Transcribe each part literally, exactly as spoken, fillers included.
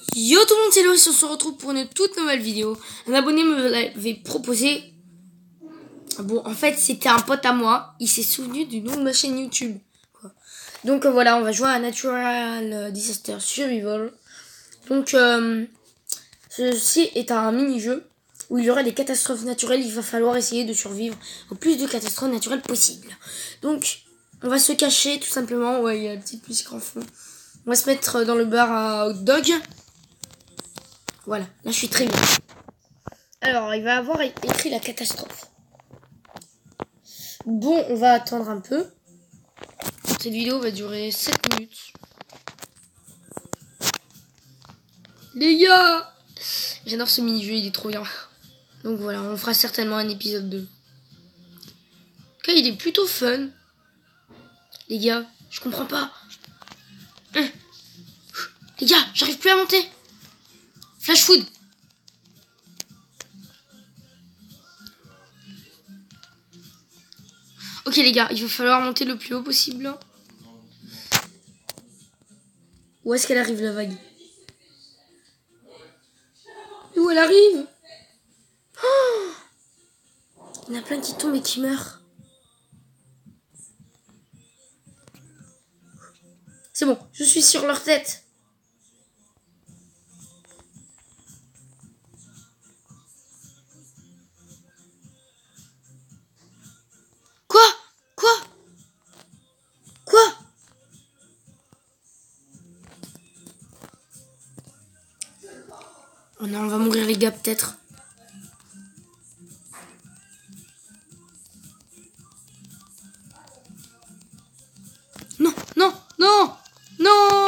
Yo tout le monde, c'est Loïs, on se retrouve pour une toute nouvelle vidéo. Un abonné me l'avait proposé. Bon, en fait, c'était un pote à moi. Il s'est souvenu du nom de ma chaîne YouTube. Quoi. Donc euh, voilà, on va jouer à Natural Disaster Survival. Donc, euh, ceci est un mini-jeu où il y aura des catastrophes naturelles. Il va falloir essayer de survivre au plus de catastrophes naturelles possibles. Donc, on va se cacher tout simplement. Ouais, il y a la petite musique en fond. On va se mettre dans le bar à hot dog. Voilà, là je suis très bien. Alors, il va avoir écrit la catastrophe. Bon, on va attendre un peu. Cette vidéo va durer sept minutes. Les gars, j'adore ce mini-jeu, il est trop bien. Donc voilà, on fera certainement un épisode deux. Ok, il est plutôt fun. Les gars, je comprends pas. Hum. Les gars, j'arrive plus à monter. Flash food. Ok les gars, il va falloir monter le plus haut possible. Où est-ce qu'elle arrive la vague? Où elle arrive? Oh, il y en a plein qui tombent et qui meurent. C'est bon, je suis sur leur tête. Quoi? Quoi? Quoi? Oh non, on va mourir les gars peut-être. Non, non, non, non.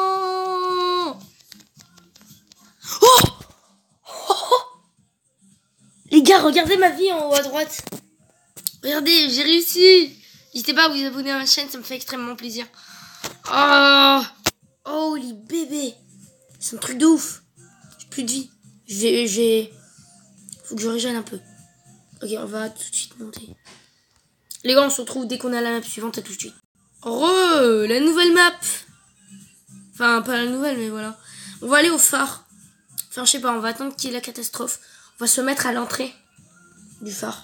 Oh, oh, oh. Les gars, regardez ma vie en haut à droite. Regardez, j'ai réussi. N'hésitez pas à vous abonner à ma chaîne, ça me fait extrêmement plaisir. Oh, oh les bébés. C'est un truc de ouf. J'ai plus de vie. J'ai, j'ai... Faut que je régène un peu. Ok, on va tout de suite monter. Les gars, on se retrouve dès qu'on a la map suivante. À tout de suite. Re, la nouvelle map. Enfin, pas la nouvelle, mais voilà. On va aller au phare. Enfin, je sais pas, on va attendre qu'il y ait la catastrophe. On va se mettre à l'entrée du phare.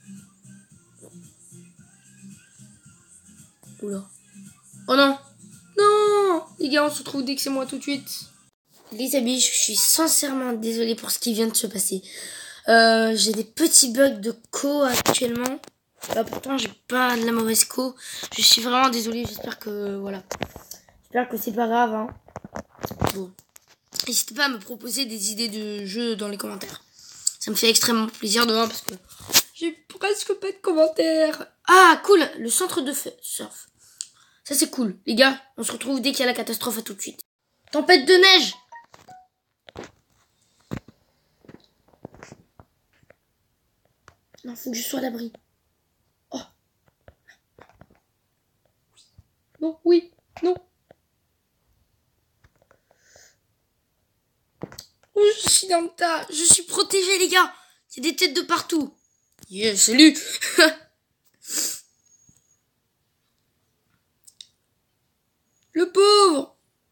Oula. Oh non. Non. Les gars, on se retrouve dès que c'est moi tout de suite. Les amis, je suis sincèrement désolée pour ce qui vient de se passer. Euh, j'ai des petits bugs de co actuellement. Bah, pourtant, j'ai pas de la mauvaise co. Je suis vraiment désolée. J'espère que, voilà. J'espère que c'est pas grave, hein. Bon. N'hésitez pas à me proposer des idées de jeux dans les commentaires. Ça me fait extrêmement plaisir de voir parce que j'ai presque pas de commentaires. Ah, cool. Le centre de surf. Ça, c'est cool. Les gars, on se retrouve dès qu'il y a la catastrophe. À tout de suite. Tempête de neige. Non, faut que je sois à l'abri. Oh. Non, oui, non. Oh, je suis dans le tas. Je suis protégée, les gars. Il y a des têtes de partout. Yeah, salut. Le pauvre.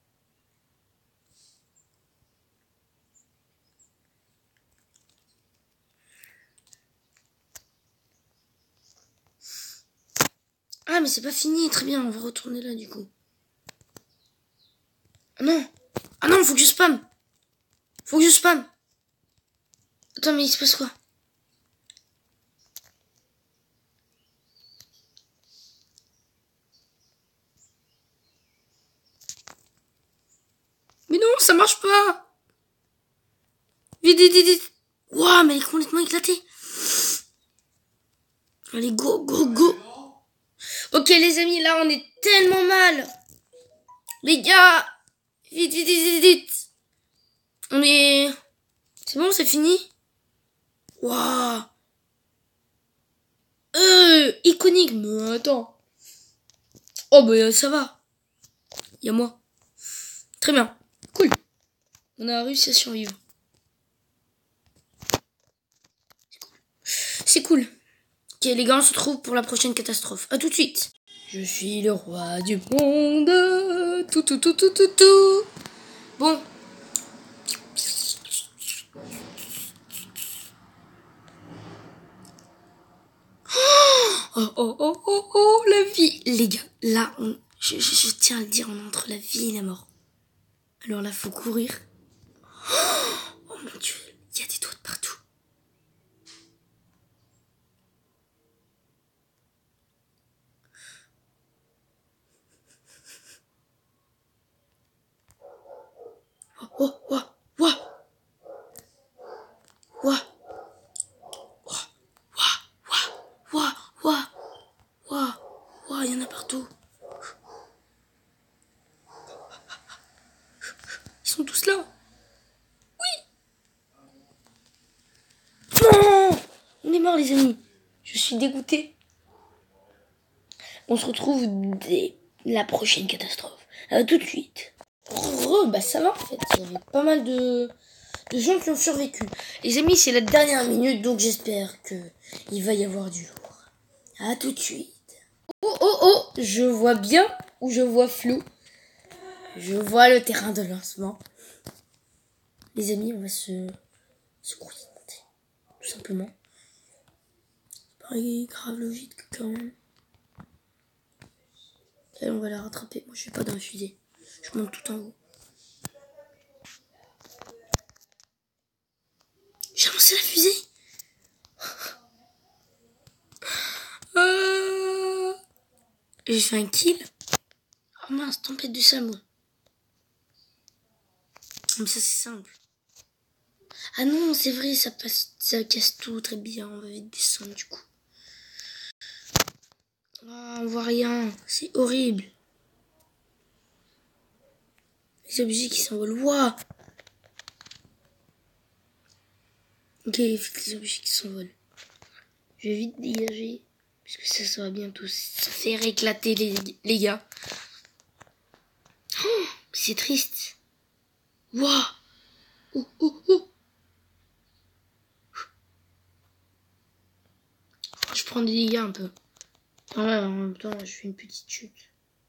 Ah, mais c'est pas fini. Très bien, on va retourner là, du coup. Ah non. Ah non, faut que je spamme. Faut que je spamme. Attends, mais il se passe quoi? Mais non, ça marche pas. Vite, vite, vite, vite. Waouh, mais elle est complètement éclatée. Allez, go, go, go. Ok, les amis, là, on est tellement mal. Les gars. Vite, vite, vite, vite, vite. On est... C'est bon, c'est fini? Waouh. Euh, iconique, mais attends. Oh, bah, ça va. Il y a moi. Très bien. Cool. On a réussi à survivre. C'est cool. Ok, les gars, on se retrouve pour la prochaine catastrophe. À tout de suite. Je suis le roi du monde. Tout, tout, tout, tout, tout, tout. Bon. Oh, oh, oh, oh, oh, la vie. Les gars, là, on, je, je, je tiens à le dire, on est entre la vie et la mort. Alors là, faut courir. Oh mon Dieu, il y a des doigts de partout. Oh, oh, oh, oh. Ouah. Ouah. Ouah. Ouah. Ouah. Ouah. Ouah. Il y en a partout. Ils sont tous là. Oui. Non. On est mort, les amis. Je suis dégoûté. On se retrouve dès la prochaine catastrophe. À tout de suite. Oh, bah ça va en fait. Il y avait pas mal de... de gens qui ont survécu. Les amis, c'est la dernière minute, donc j'espère que il va y avoir du lourd. À tout de suite. Oh, oh, oh, je vois bien ou je vois flou. Je vois le terrain de lancement. Les amis, on va se, se concentrer, tout simplement. C'est pas grave logique quand même. Et on va la rattraper. Moi, je suis pas dans la fusée. Je monte tout en haut. J'ai lancé la fusée. Euh... J'ai fait un kill. Oh mince, tempête de saumon. Comme ça, c'est simple. Ah non, c'est vrai, ça passe, ça casse tout très bien. On va vite descendre du coup. Oh, on voit rien. C'est horrible. Les objets qui s'envolent. Waouh. Ok, les objets qui s'envolent. Je vais vite dégager. Parce que ça, ça va bientôt se faire éclater, les, les gars. Oh, c'est triste. Waouh. Oh, oh, oh. Je prends des dégâts un peu. Ouais, en même temps, je fais une petite chute.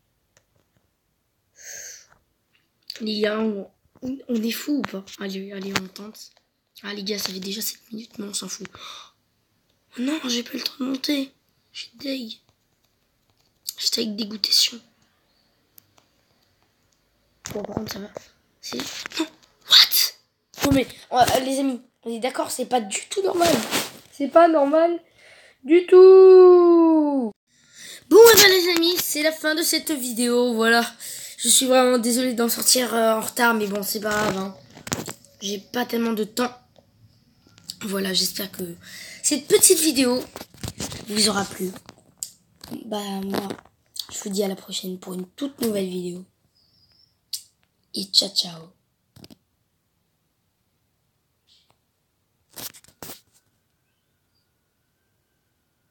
Les gars, on, on est fou ou pas? Allez, allez, on tente. Ah les gars, ça fait déjà sept minutes, mais on s'en fout. Oh non, j'ai pas eu le temps de monter. J'ai deg. J'étais avec dégoûtation. Bon, par contre, ça va. C'est... Non, what? Non mais, euh, les amis, on est d'accord, c'est pas du tout normal. C'est pas normal du tout. Bon, et ben les amis, c'est la fin de cette vidéo, voilà. Je suis vraiment désolée d'en sortir euh, en retard, mais bon, c'est pas grave. Hein. J'ai pas tellement de temps. Voilà, j'espère que cette petite vidéo vous aura plu. Bah, moi, je vous dis à la prochaine pour une toute nouvelle vidéo. Et ciao, ciao.